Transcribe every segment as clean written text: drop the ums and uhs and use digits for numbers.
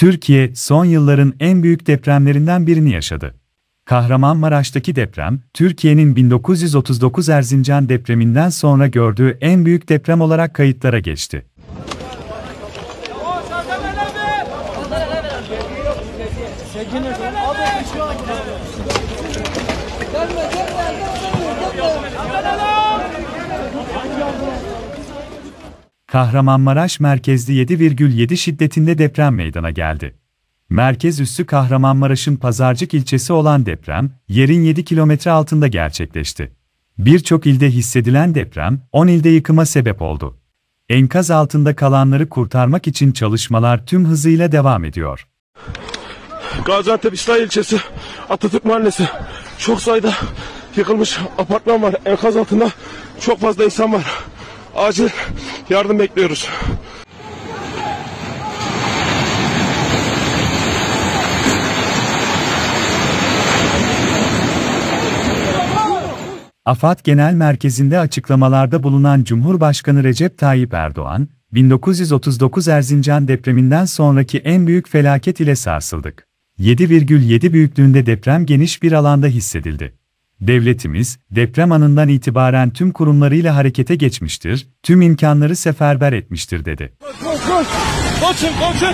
Türkiye, son yılların en büyük depremlerinden birini yaşadı. Kahramanmaraş'taki deprem, Türkiye'nin 1939 Erzincan depreminden sonra gördüğü en büyük deprem olarak kayıtlara geçti. Kahramanmaraş merkezli 7,7 şiddetinde deprem meydana geldi. Merkez üssü Kahramanmaraş'ın Pazarcık ilçesi olan deprem, yerin 7 kilometre altında gerçekleşti. Birçok ilde hissedilen deprem, 10 ilde yıkıma sebep oldu. Enkaz altında kalanları kurtarmak için çalışmalar tüm hızıyla devam ediyor. Gaziantep İslahiye ilçesi Atatürk Mahallesi, çok sayıda yıkılmış apartman var. Enkaz altında çok fazla insan var. Acil yardım bekliyoruz. AFAD Genel Merkezi'nde açıklamalarda bulunan Cumhurbaşkanı Recep Tayyip Erdoğan, 1939 Erzincan depreminden sonraki en büyük felaket ile sarsıldık. 7,7 büyüklüğünde deprem geniş bir alanda hissedildi. Devletimiz, deprem anından itibaren tüm kurumlarıyla harekete geçmiştir, tüm imkanları seferber etmiştir dedi. Koşun!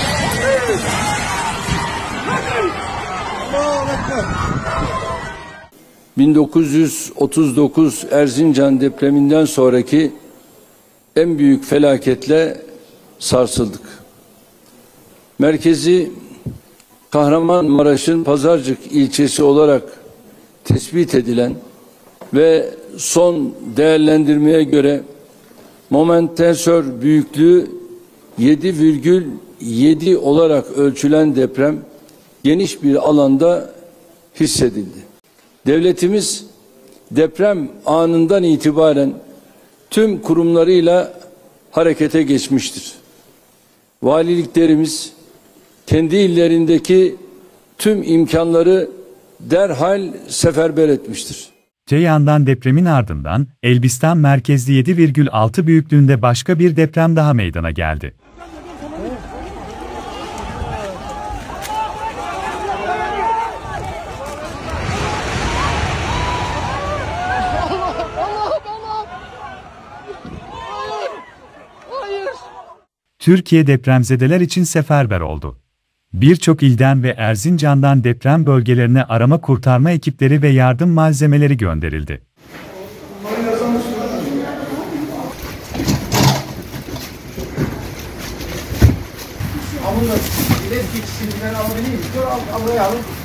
1939 Erzincan depreminden sonraki en büyük felaketle sarsıldık. Merkezi Kahramanmaraş'ın Pazarcık ilçesi olarak tespit edilen ve son değerlendirmeye göre momentensör büyüklüğü 7,7 olarak ölçülen deprem geniş bir alanda hissedildi. Devletimiz deprem anından itibaren tüm kurumlarıyla harekete geçmiştir. Valiliklerimiz kendi illerindeki tüm imkanları derhal seferber etmiştir. Öte yandan depremin ardından Elbistan merkezli 7,6 büyüklüğünde başka bir deprem daha meydana geldi. Türkiye depremzedeler için seferber oldu. Birçok ilden ve Erzincan'dan deprem bölgelerine arama kurtarma ekipleri ve yardım malzemeleri gönderildi. Alın.